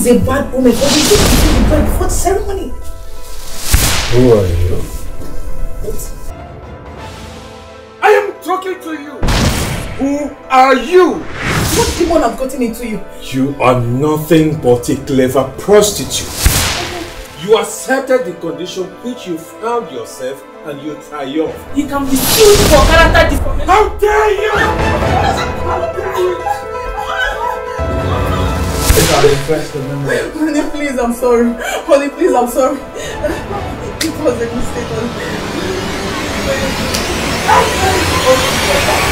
a bad woman for you to the bride before the ceremony. Who are you? What? I am talking to you. Who are you? What demon have gotten into you? You are nothing but a clever prostitute. You accepted the condition which you found yourself and you triumphed. You can be sued for character deformation. How dare you! How dare you! Honey, please, I'm sorry. Honey, please, I'm sorry. It was a mistake.